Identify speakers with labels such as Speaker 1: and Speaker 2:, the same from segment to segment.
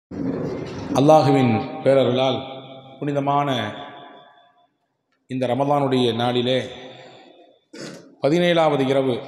Speaker 1: அல்லாஹுவின் பேரருளால் புனிதமான இந்த ரமதானுடைய நாளிலே 17வது இரவு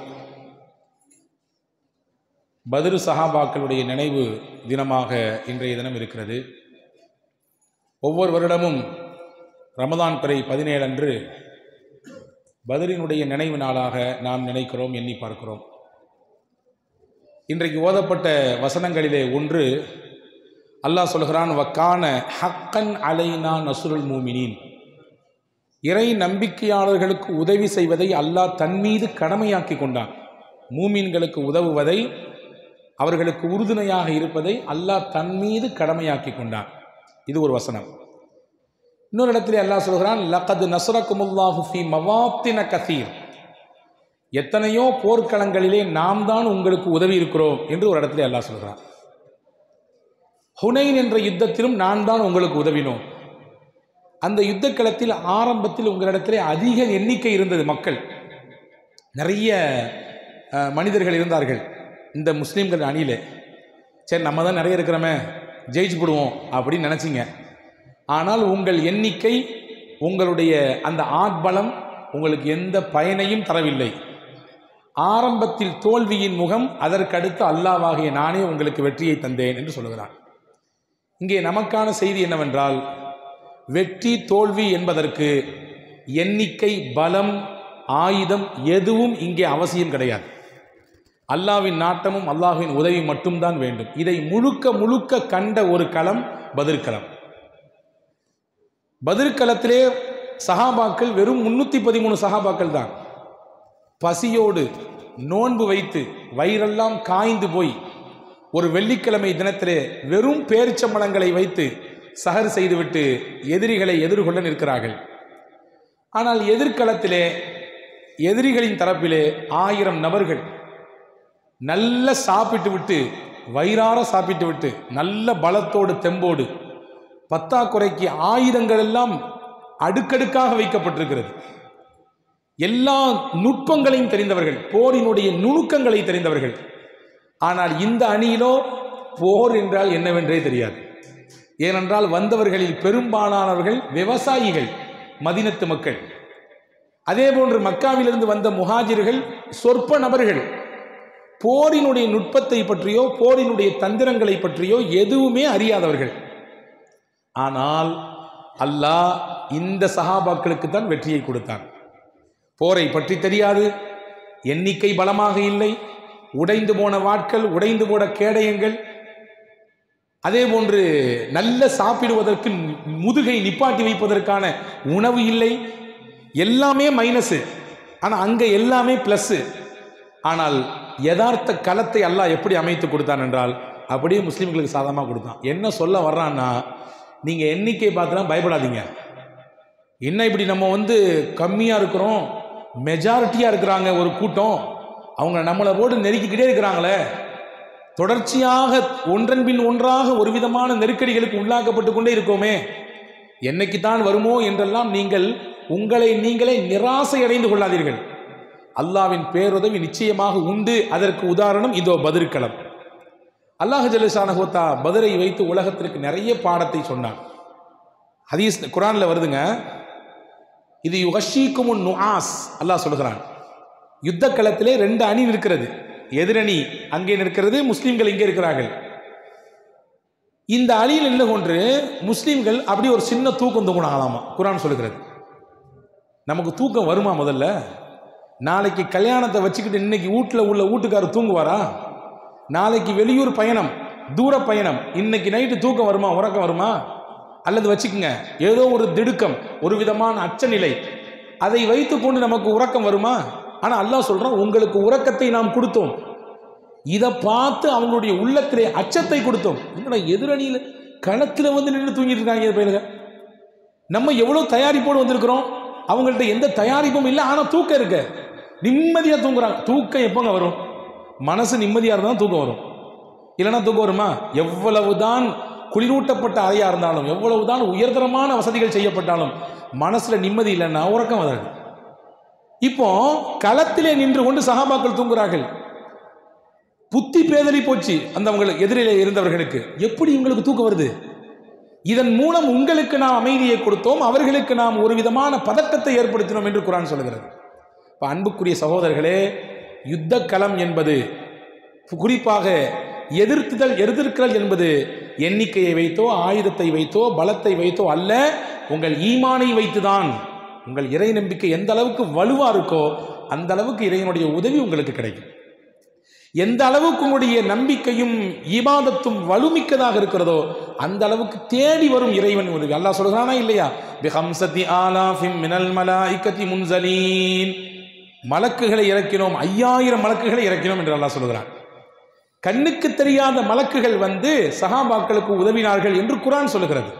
Speaker 1: பத்ர் சஹாபாக்களுடைய நினைவு தினமாக இன்றைய தினம் இருக்கிறது. ஒவ்வொரு வருடமும் ரமதான் பிறை 17 அன்று பத்ரினுடைய நினைவு நாளாக நாம் நினைக்கிறோம், எண்ணி பார்க்கிறோம். இன்றைக்கு ஓதப்பட்ட வசனங்களிலே ஒன்று அல்லாஹ் சொல்கிறான், வக்கான ஹக்கன் அலைனா நஸ்ருல் மூமினீன். இறை நம்பிக்கையாளர்களுக்கு உதவி செய்வதை அல்லாஹ் தன் மீது கடமையாக்கி கொண்டான். மூமீன்களுக்கு உதவுவதை, அவர்களுக்கு உறுதுணையாக இருப்பதை அல்லாஹ் தன் மீது கடமையாக்கி கொண்டான். இது ஒரு வசனம். இன்னொரு இடத்திலே அல்லாஹ் சொல்கிறான், லகத் நஸ்ரகுமுல்லாஹு ஃபீ மவாத்தின கஸீர். எத்தனையோ போர்க்களங்களிலே நாம் தான் உங்களுக்கு உதவி இருக்கிறோம் என்று ஒரு இடத்திலே அல்லாஹ் சொல்கிறான். ஹுனைன் என்ற யுத்தத்திலும் நான் தான் உங்களுக்கு உதவினோம். அந்த யுத்த களத்தில் ஆரம்பத்தில் உங்களிடத்திலே அதிக எண்ணிக்கை இருந்தது, மக்கள் நிறைய மனிதர்கள் இருந்தார்கள் இந்த முஸ்லீம்கள் அணியிலே. சரி, நம்ம தான் நிறைய இருக்கிறோமே, ஜெயிச்சு போடுவோம் அப்படின்னு நினச்சிங்க. ஆனால் உங்கள் எண்ணிக்கை, உங்களுடைய அந்த ஆட்பலம் உங்களுக்கு எந்த பயனையும் தரவில்லை. ஆரம்பத்தில் தோல்வியின் முகம், அதற்கடுத்து அல்லாஹ்வாகிய நானே உங்களுக்கு வெற்றியை தந்தேன் என்று சொல்லுகிறான். இங்கே நமக்கான செய்தி என்னவென்றால், வெற்றி தோல்வி என்பதற்கு எண்ணிக்கை, பலம், ஆயுதம் எதுவும் இங்கே அவசியம் கிடையாது. அல்லாஹ்வின் நாட்டமும் அல்லாஹ்வின் உதவி மட்டும்தான் வேண்டும். இதை முழுக்க முழுக்க கண்ட ஒரு களம் பத்ர் களம். பத்ர் களத்திலே சஹாபாக்கள் வெறும் 313 சஹாபாக்கள் தான். பசியோடு நோன்பு வைத்து வயிறெல்லாம் காய்ந்து போய் ஒரு வெள்ளிக்கிழமை தினத்திலே வெறும் பேரிச்சம்பழங்களை வைத்து சஹர் செய்துவிட்டு எதிரிகளை எதிர்கொள்ள நிற்கிறார்கள். ஆனால் எதிர்களத்திலே எதிரிகளின் தரப்பிலே 1000 நபர்கள் நல்ல சாப்பிட்டு விட்டு, வயிறார சாப்பிட்டு விட்டு, நல்ல பலத்தோடு தெம்போடு, பத்தாக்குறைக்கு ஆயுதங்கள் எல்லாம் அடுக்கடுக்காக வைக்கப்பட்டிருக்கிறது. எல்லா நுட்பங்களையும் தெரிந்தவர்கள், போரினுடைய நுணுக்கங்களை தெரிந்தவர்கள். ஆனால் இந்த அணியிலோ போர் என்றால் என்னவென்றே தெரியாது. ஏனென்றால் வந்தவர்களில் பெரும்பாலானவர்கள் விவசாயிகள், மதீனத்து மக்கள். அதே போன்று மக்காவிலிருந்து வந்த முஹாஜிர்கள் சொற்ப நபர்கள். போரினுடைய நுட்பத்தை பற்றியோ போரினுடைய தந்திரங்களை பற்றியோ எதுவுமே அறியாதவர்கள். ஆனால் அல்லாஹ் இந்த சஹாபாக்களுக்கு தான் வெற்றியை கொடுத்தான். போரை பற்றி தெரியாது, எண்ணிக்கை பலமாக இல்லை, உடைந்து போன வாட்கள், உடைந்து போன கேடயங்கள், அதே போன்று நல்ல சாப்பிடுவதற்கு முதுகை நிப்பாட்டி வைப்பதற்கான உணவு இல்லை. எல்லாமே மைனஸு, ஆனால் அங்கே எல்லாமே ப்ளஸ்ஸு. ஆனால் யதார்த்த களத்தை அல்லாஹ் எப்படி அமைத்து கொடுத்தான் என்றால், அப்படியே முஸ்லீம்களுக்கு சாதமாக கொடுத்தான். என்ன சொல்ல வர்றான்னா, நீங்கள் எண்ணிக்கை பார்த்துலாம் பயப்படாதீங்க. என்ன இப்படி நம்ம கம்மியாக இருக்கிறோம், மெஜாரிட்டியாக இருக்கிறாங்க ஒரு கூட்டம், அவங்க நம்மளை போட்டு நெருக்கிக்கிட்டே இருக்கிறாங்களே, தொடர்ச்சியாக ஒன்றன் பின் ஒன்றாக ஒரு விதமான நெருக்கடிகளுக்கு உள்ளாக்கப்பட்டு கொண்டே இருக்கோமே, என்னைக்குத்தான் வருமோ என்றெல்லாம் நீங்கள் உங்களை நீங்களே நிராசை அடைந்து கொள்ளாதீர்கள். அல்லாஹ்வின் பேருதவி நிச்சயமாக உண்டு. அதற்கு உதாரணம் இதோ பத்ர் களம். அல்லாஹ் ஜல்லஷானஹு வ தஆலா பத்ரை வைத்து உலகத்திற்கு நிறைய பாடத்தை சொன்னான். ஹதீஸ் குர்ஆன்ல வருதுங்க, இது யுகஷீக்குமுன் நுஆஸ். அல்லாஹ் சொல்கிறான், யுத்த களத்திலே 2 அணி நிற்கிறது. எதிரணி அங்கே நிற்கிறது, முஸ்லீம்கள் இங்கே இருக்கிறார்கள். இந்த அணியில் நின்று கொண்டு முஸ்லீம்கள் அப்படி ஒரு சின்ன தூக்கம் தூங்கினாங்களாமா. குர்ஆன் சொல்லுகிறது. நமக்கு தூக்கம் வருமா? முதல்ல நாளைக்கு கல்யாணத்தை வச்சுக்கிட்டு இன்னைக்கு வீட்டில் உள்ள வீட்டுக்காரர் தூங்குவாரா? நாளைக்கு வெளியூர் பயணம், தூர பயணம், இன்னைக்கு நைட்டு தூக்கம் வருமா? உறக்கம் வருமா? அல்லது வச்சுக்கோங்க, ஏதோ ஒரு திடுக்கம், ஒரு விதமான அச்சநிலை, அதை வைத்துக்கொண்டு நமக்கு உறக்கம் வருமா? ஆனால் அல்லாஹ் சொல்றான், உங்களுக்கு உறக்கத்தை நாம் கொடுத்தோம். இதை பார்த்து அவங்களுடைய உள்ளத்திலே அச்சத்தை கொடுத்தோம். என்னடா எதிரணியில் களத்தில் நின்று தூங்கிட்டு இருக்காங்க பயிலுங்க. நம்ம எவ்வளோ தயாரிப்போடு வந்திருக்கிறோம், அவங்கள்ட்ட எந்த தயாரிப்பும் இல்லை, ஆனால் தூக்கம் இருக்கு, நிம்மதியாக தூங்குறாங்க. தூக்கம் எப்போங்க வரும்? மனசு நிம்மதியாக இருந்தால் தூக்கம் வரும், இல்லைன்னா தூக்கம் வருமா? எவ்வளவுதான் குளிரூட்டப்பட்ட அறையாக இருந்தாலும், எவ்வளவுதான் உயர்தரமான வசதிகள் செய்யப்பட்டாலும் மனசில் நிம்மதி இல்லைன்னா உறக்கம் வராது. இப்போ களத்திலே நின்று கொண்டு சஹாபாக்கள் தூங்குறார்கள். புத்தி பேதலி போச்சு அந்த எதிரிலே இருந்தவர்களுக்கு. எப்படி உங்களுக்கு தூக்கம் வருது? இதன் மூலம் உங்களுக்கு நாம் அமைதியை கொடுத்தோம், அவர்களுக்கு நாம் ஒரு விதமான பதட்டத்தை ஏற்படுத்தினோம் என்று குர்ஆன் சொல்கிறது. இப்போ அன்புக்குரிய சகோதரர்களே, யுத்த களம் என்பது, குறிப்பாக எதிர்த்தல் என்பது எண்ணிக்கையை வைத்தோ ஆயுதத்தை வைத்தோ பலத்தை வைத்தோ அல்ல, உங்கள் ஈமானை வைத்துதான். உங்கள் இறை நம்பிக்கை எந்த அளவுக்கு வலுவா இருக்கோ அந்த அளவுக்கு இறைவனுடைய உதவி உங்களுக்கு கிடைக்கும். எந்த அளவுக்கு உங்களுடைய நம்பிக்கையும் ஈபாதத்தும் வலுமிக்கதாக இருக்கிறதோ அந்த அளவுக்கு தேடி வரும் இறைவன் உதவி. அல்லாஹ் சொல்கிறானா இல்லையா? பிஹம்சதி ஆலாஃபிம் மினல் மலாயிகதி முன்ஸலீன், மலக்குகளை இறக்கினோம், 5000 மலக்குகளை இறக்கினோம் என்று அல்லாஹ் சொல்கிறான். கண்ணுக்கு தெரியாத மலக்குகள் வந்து சஹாபாக்களுக்கு உதவினார்கள் என்று குர்ஆன் சொல்கிறது.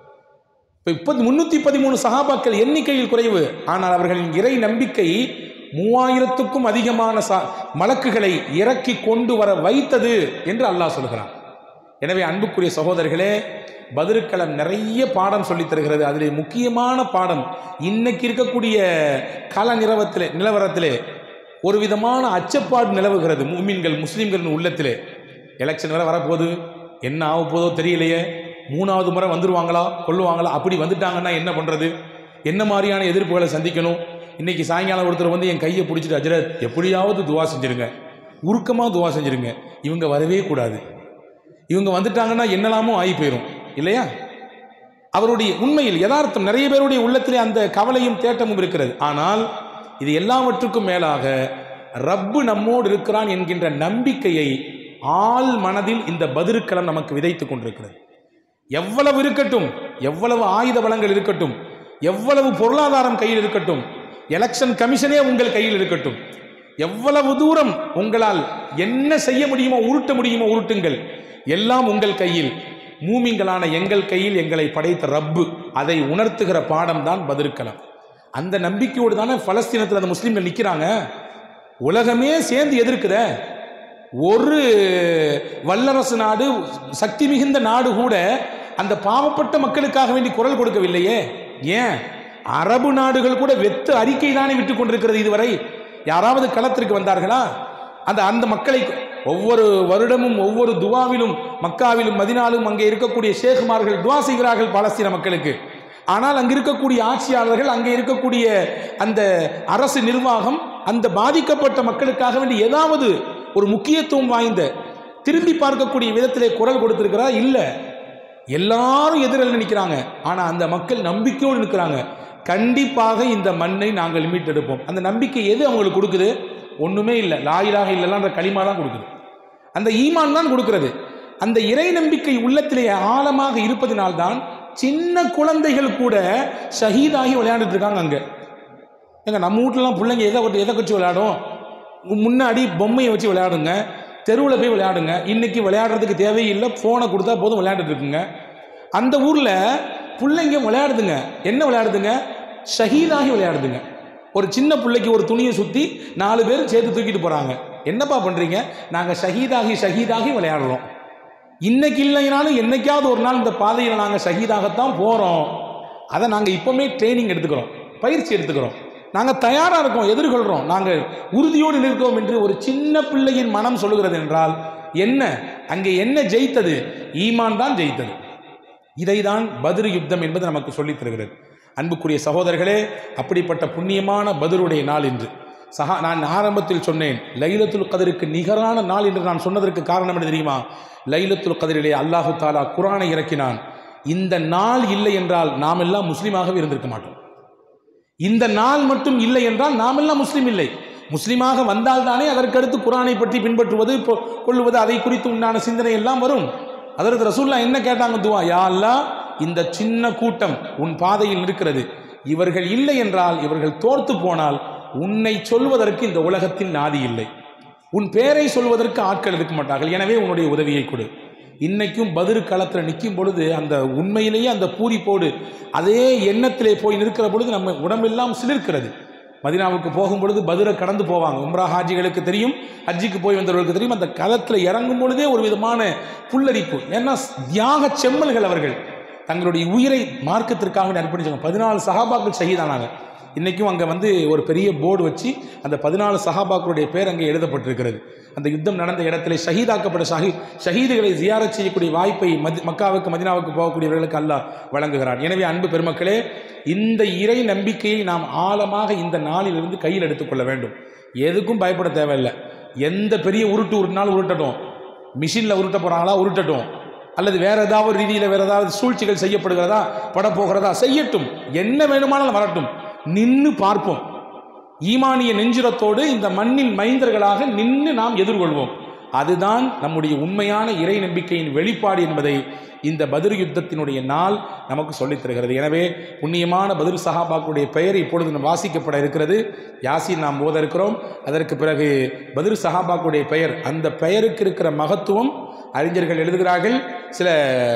Speaker 1: இப்போ 313 சஹாபாக்கள் எண்ணிக்கையில் குறைவு, ஆனால் அவர்களின் இறை நம்பிக்கை 3000க்கும் அதிகமான மலக்குகளை இறக்கி கொண்டு வர வைத்தது என்று அல்லாஹ் சொல்கிறான். எனவே அன்புக்குரிய சகோதரர்களே, பத்ருக்களம் நிறைய பாடம் சொல்லித் தருகிறது. அதில் முக்கியமான பாடம், இன்னைக்கு இருக்கக்கூடிய கால நிலவரத்திலே ஒரு விதமான அச்சப்பாடு நிலவுகிறது முஃமின்கள் முஸ்லீம்களின் உள்ளத்திலே. எலெக்ஷன் வேற வரப்போகுது, என்ன ஆக போதோ தெரியலையே, 3வது முறை வந்துடுவாங்களா கொள்ளுவாங்களா, அப்படி வந்துட்டாங்கன்னா என்ன பண்ணுறது, என்ன மாதிரியான எதிர்ப்புகளை சந்திக்கணும். இன்றைக்கி சாயங்காலம் ஒருத்தர் வந்து என் கையை பிடிச்சிட்டு, அஜரத் எப்படியாவது துவா செஞ்சுருங்க, உருக்கமாக துவா செஞ்சுருங்க, இவங்க வரவே கூடாது, இவங்க வந்துட்டாங்கன்னா என்னெல்லாமோ ஆகி போயிடும் இல்லையா? அவருடைய உண்மையில் யதார்த்தம் நிறைய பேருடைய உள்ளத்திலே அந்த கவலையும் தேட்டமும் இருக்கிறது. ஆனால் இது எல்லாவற்றுக்கும் மேலாக ரப்பு நம்மோடு இருக்கிறான் என்கின்ற நம்பிக்கையை ஆள் மனதில் இந்த பத்ருக்களம் நமக்கு விதைத்து கொண்டிருக்கிறது. எவ்வளவு இருக்கட்டும், எவ்வளவு ஆயுத பலங்கள் இருக்கட்டும், எவ்வளவு பொருளாதாரம் கையில் இருக்கட்டும், எலெக்ஷன் கமிஷனே உங்கள் கையில் இருக்கட்டும், எவ்வளவு தூரம் உங்களால் என்ன செய்ய முடியுமோ உருட்ட முடியுமோ உருட்டுங்கள், எல்லாம் உங்கள் கையில். மூமின்களான எங்கள் கையில் எங்களை படைத்த ரப்பு, அதை உணர்த்துகிற பாடம் தான் பத்ருக்களம். அந்த நம்பிக்கையோடு தானே பலஸ்தீனத்தில் அந்த முஸ்லீம்கள் நிற்கிறாங்க. உலகமே சேர்ந்து எதிர்க்கிற ஒரு வல்லரசு நாடு, சக்தி மிகுந்த நாடு கூட அந்த பாவப்பட்ட மக்களுக்காக வேண்டி குரல் கொடுக்கவில்லையே. ஏன் அரபு நாடுகள் கூட வெத்து அறிக்கை தானே விட்டு கொண்டிருக்கிறது. இதுவரை யாராவது களத்திற்கு வந்தார்களா? அந்த மக்களை ஒவ்வொரு வருடமும் ஒவ்வொரு துவாவிலும் மக்காவிலும் மதினாலும் அங்கே இருக்கக்கூடிய ஷேகுமார்கள் துவா செய்கிறார்கள் பாலஸ்தீன மக்களுக்கு. ஆனால் அங்கு இருக்கக்கூடிய ஆட்சியாளர்கள், அங்கே இருக்கக்கூடிய அந்த அரசு நிர்வாகம் அந்த பாதிக்கப்பட்ட மக்களுக்காக வேண்டி ஏதாவது ஒரு முக்கியத்துவம் வாய்ந்த திரும்பி பார்க்கக்கூடிய விதத்திலே குரல் கொடுத்திருக்கிறா? இல்லை. எல்லாரும் எதிரில் நிற்கிறாங்க. ஆனால் அந்த மக்கள் நம்பிக்கையோடு நிற்கிறாங்க. கண்டிப்பாக இந்த மண்ணை நாங்கள் மீட்டெடுப்போம். அந்த நம்பிக்கை எது அவங்களுக்கு கொடுக்குது? ஒன்றுமே இல்லை, லா இலாஹ இல்லல்லாஹ்ன்ற கலிமா தான் கொடுக்குது, அந்த ஈமான் தான் கொடுக்கிறது. அந்த இறை நம்பிக்கை உள்ளத்திலே ஆழமாக இருப்பதினால்தான் சின்ன குழந்தைகள் கூட ஷஹீதாகி விளையாண்டுட்டு இருக்காங்க. அங்கே எங்க நம்ம வீட்டிலலாம் பிள்ளைங்க எதை வச்சு விளையாடும்? முன்னாடி பொம்மையை வச்சு விளையாடுங்க, தெருவில் போய் விளையாடுங்க. இன்னைக்கு விளையாடுறதுக்கு தேவையில்லை, ஃபோனை கொடுத்தா போதும் விளையாண்டுட்டு இருக்குங்க. அந்த ஊரில் பிள்ளைங்க விளையாடுதுங்க. என்ன விளையாடுதுங்க? ஷஹீதாகி விளையாடுதுங்க. ஒரு சின்ன பிள்ளைக்கு ஒரு துணியை சுற்றி 4 பேர் சேர்த்து தூக்கிட்டு போகிறாங்க. என்னப்பா பண்ணுறீங்க? நாங்கள் ஷஹீதாகி விளையாடுறோம். இன்னைக்கு இல்லைனாலும் என்னைக்காவது ஒரு நாள் இந்த பாதையில் நாங்கள் ஷஹீதாகத்தான் போகிறோம். அதை நாங்கள் இப்போவுமே ட்ரைனிங் எடுத்துக்கிறோம், பயிற்சி எடுத்துக்கிறோம், நாங்கள் தயாராக இருக்கோம், எதிர்கொள்கிறோம், நாங்கள் உறுதியோடு நிற்கிறோம் என்று ஒரு சின்ன பிள்ளையின் மனம் சொல்லுகிறது என்றால் என்ன? அங்கே என்ன ஜெயித்தது? ஈமான் தான் ஜெயித்தது. இதைதான் பத்ரு யுத்தம் என்பது நமக்கு சொல்லித் தருகிறது. அன்புக்குரிய சகோதரர்களே, அப்படிப்பட்ட புண்ணியமான பத்ருடைய நாள் இன்று. நான் ஆரம்பத்தில் சொன்னேன், லைலத்துல் கத்ருக்கு நிகரான நாள் என்று நான் சொன்னதற்கு காரணம் என்ன தெரியுமா? லைலத்துல் கத்ரிலே அல்லாஹு தாலா குர்ஆனை இறக்கினான். இந்த நாள் இல்லை என்றால் நாம் எல்லாம் முஸ்லீமாகவே இருந்திருக்க மாட்டோம். இந்த நாள் மட்டும் இல்லை என்றால் நாம் எல்லாம் முஸ்லீம் இல்லை. முஸ்லீமாக வந்தால் தானே அதற்கடுத்து குர்ஆனை பற்றி பின்பற்றுவது, கொள்ளுவது, அதை குறித்து உண்டான சிந்தனை எல்லாம் வரும். அதற்கு ரசூலுல்லாஹ் என்ன கேட்டாங்க? துவா, யா அல்லாஹ், இந்த சின்ன கூட்டம் உன் பாதையில் இருக்கிறது, இவர்கள் இல்லை என்றால், இவர்கள் தோர்த்து போனால் உன்னை சொல்வதற்கு இந்த உலகத்தில் நாதி இல்லை, உன் பேரை சொல்வதற்கு ஆட்கள் இருக்க மாட்டார்கள், எனவே உன்னுடைய உதவியை கொடு. இன்னைக்கும் பத்ரு களத்தில் நிற்கும் பொழுது அந்த உண்மையிலேயே அந்த பூரிப்போடு அதே எண்ணத்திலே போய் நிற்கிற பொழுது நம்ம உடம்பெல்லாம் சிலிர்க்கிறது. மதீனாவுக்கு போகும் பொழுது பத்ரை கடந்து போவாங்க. உம்ரா ஹாஜிகளுக்கு தெரியும், ஹஜ்ஜிக்கு போய் வந்தவர்களுக்கு தெரியும். அந்த களத்தில் இறங்கும் பொழுதே ஒரு விதமான புல்லரிப்பு. ஏன்னா தியாக செம்மல்கள், அவர்கள் தங்களுடைய உயிரை மார்க்கத்திற்காக அர்ப்பணிச்சாங்க. 14 சஹாபாக்கள் ஷஹீதானாங்க. இன்றைக்கும் அங்கே வந்து ஒரு பெரிய போர்டு வச்சு அந்த 14 சஹாபாக்களுடைய பேர் அங்கே எழுதப்பட்டிருக்கிறது. அந்த யுத்தம் நடந்த இடத்துல ஷஹீதாக்கப்பட்ட ஷஹீதுகளை ஜியாரத் செய்யக்கூடிய வாய்ப்பை மக்காவுக்கு மதினாவுக்கு போகக்கூடியவர்களுக்கு அல்லாஹ் வழங்குகிறார். எனவே அன்பு பெருமக்களே, இந்த இறை நம்பிக்கையை நாம் ஆழமாக இந்த நாளிலிருந்து கையில் எடுத்துக்கொள்ள வேண்டும். எதுக்கும் பயப்பட தேவையில்லை. எந்த பெரிய உருட்டினாலும் உருட்டட்டும், மிஷினில் உருட்ட போகிறாங்களா உருட்டட்டும், அல்லது வேற ஏதாவது ரீதியில் வேற ஏதாவது சூழ்ச்சிகள் செய்யப்படுகிறதா படப்போகிறதா செய்யட்டும், என்ன வேணுமானாலும் வரட்டும், நின்று பார்ப்போம். ஈமானிய நெஞ்சுரத்தோடு இந்த மண்ணின் மைந்தர்களாக நின்று நாம் எதிர்கொள்வோம். அதுதான் நம்முடைய உண்மையான இறை நம்பிக்கையின் வெளிப்பாடு என்பதை இந்த பத்ர் யுத்தத்தினுடைய நாள் நமக்கு சொல்லித் தருகிறது. எனவே புண்ணியமான பத்ர் சஹாபாக்களுடைய பெயர் இப்பொழுது வாசிக்கப்பட இருக்கிறது. யாசீன் நாம் ஓத இருக்கிறோம். அதற்கு பிறகு பத்ர் சஹாபாக்களுடைய பெயர், அந்த பெயருக்கு இருக்கிற மகத்துவம் அறிஞர்கள் எழுதுகிறார்கள். சில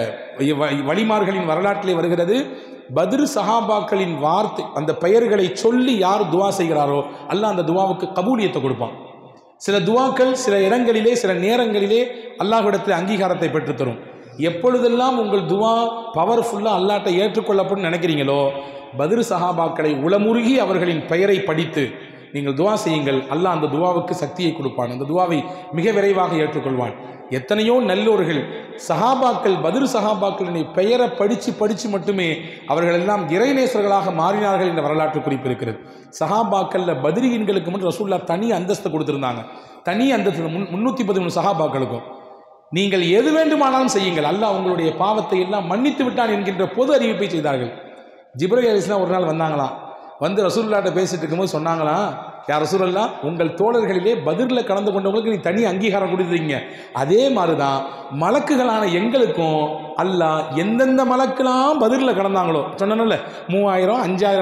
Speaker 1: வழிமார்களின் வரலாற்றிலே வருகிறது, பத்ர் சஹாபாக்களின் வார்த்தை அந்த பெயர்களை சொல்லி யார் துவா செய்கிறாரோ அல்லாஹ் அந்த துவாவுக்கு கபூலியத்தை கொடுப்பான். சில துவாக்கள் சில இடங்களிலே சில நேரங்களிலே அல்லாஹ்விடத்தில் அங்கீகாரத்தை பெற்றுத்தரும். எப்பொழுதெல்லாம் உங்கள் துவா பவர்ஃபுல்லாக அல்லாஹ்ட்ட ஏற்றுக்கொள்ளப்படும் நினைக்கிறீங்களோ, பத்ர் சஹாபாக்களை உளமுருகி அவர்களின் பெயரை படித்து நீங்கள் துவா செய்யுங்கள். அல்லாஹ் அந்த துவாவுக்கு சக்தியை கொடுப்பான், அந்த துவாவை மிக விரைவாக ஏற்றுக்கொள்வான். எத்தனையோ நல்லோர்கள் சஹாபாக்கள் பத்ர் சஹாபாக்களின் பெயரை படித்து மட்டுமே அவர்கள் எல்லாம் இறைநேசர்களாக மாறினார்கள் என்ற வரலாற்று குறிப்பு இருக்கிறது. சஹாபாக்களில் பத்ரீன்களுக்கு முன் ரசூலுல்லாஹ் தனி அந்தஸ்து கொடுத்திருந்தாங்க. தனி அந்தஸ்து 313 சஹாபாக்களுக்கும். நீங்கள் எது வேண்டுமானாலும் செய்யுங்கள், அல்லாஹ் உங்களுடைய பாவத்தை எல்லாம் மன்னித்து விட்டான் என்கின்ற பொது அறிவிப்பை செய்தார்கள். ஜிப்ரீல் அலைஹிஸ்ஸலாம் ஒரு நாள் வந்தாங்களாம். வந்து ரசூலுல்லாஹ்ட்ட பேசிட்டு இருக்கும்போது சொன்னாங்களாம், யார் ரசூலல்லாஹ், உங்கள் தோழர்களிலே பத்ரில் கலந்து கொண்டவங்களுக்கு நீ தனி அங்கீகாரம் கொடுத்துருக்கீங்க, அதே மாதிரி தான் மலக்குகளான எங்களுக்கும் அல்லாஹ் எந்தெந்த மலக்கெல்லாம் பத்ரில் கலந்தாங்களோ சொன்னல 3000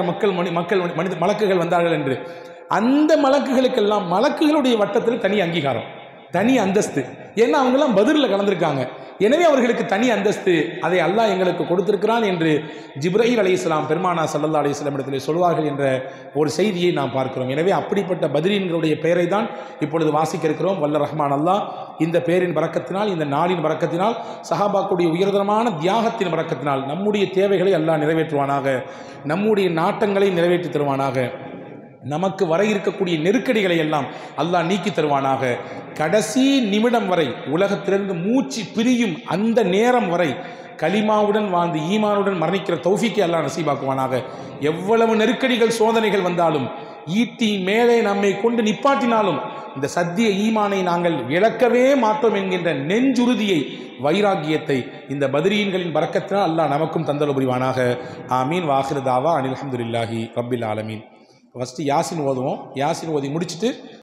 Speaker 1: 5000 மலக்குகள் வந்தார்கள் என்று, அந்த மலக்குகளுக்கெல்லாம் மலக்குகளுடைய வட்டத்தில் தனி அங்கீகாரம், தனி அந்தஸ்து. ஏன்னா அவங்கெல்லாம் பத்ரில் கலந்துருக்காங்க. எனவே அவர்களுக்கு தனி அந்தஸ்து அதை அல்லாஹ் எங்களுக்கு கொடுத்திருக்கிறான் என்று ஜிப்ரீல் அலைஹிஸ்ஸலாம் பெருமானா ஸல்லல்லாஹு அலைஹி வஸல்லம் இடத்திலே சொல்வார்கள் என்ற ஒரு செய்தியை நாம் பார்க்கிறோம். எனவே அப்படிப்பட்ட பத்ரீன்களுடைய பெயரை தான் இப்பொழுது வாசிக்க இருக்கிறோம். வல்ல ரஹ்மான் அல்லாஹ் இந்த பேரின் பரக்கத்தினால், இந்த நாளின் பரக்கத்தினால், சஹாபாக்களுடைய உயர்தரமான தியாகத்தின் பரக்கத்தினால் நம்முடைய தேவைகளை அல்லாஹ் நிறைவேற்றுவானாக, நம்முடைய நாட்டங்களை நிறைவேற்றி தருவானாக, நமக்கு வர இருக்கக்கூடிய நெருக்கடிகளை எல்லாம் அல்லாஹ் நீக்கி தருவானாக. கடைசி நிமிடம் வரை உலகத்திலிருந்து மூச்சு பிரியும் அந்த நேரம் வரை கலிமாவுடன் வாழ்ந்து ஈமானுடன் மரணிக்கிற தௌஃபீக்கை அல்லாஹ் நசீபாக்குவானாக. எவ்வளவு நெருக்கடிகள் சோதனைகள் வந்தாலும், ஈட்டி மேலே நம்மை கொண்டு நிப்பாட்டினாலும் இந்த சத்திய ஈமானை நாங்கள் இழக்கவே மாட்டோம் என்கின்ற நெஞ்சுறுதியை, வைராக்கியத்தை இந்த பத்ரீன்களின் பரக்கத்தினால் அல்லாஹ் நமக்கும் தந்தல் புரிவானாக. ஆமீன். வாஹிரு தாவா அனில் ஹம்துலில்லாஹி ரப்பில் ஆலமீன். ஃபஸ்ட்டு யாசின் ஓதுவோம். யாசின் ஓதி முடிச்சுட்டு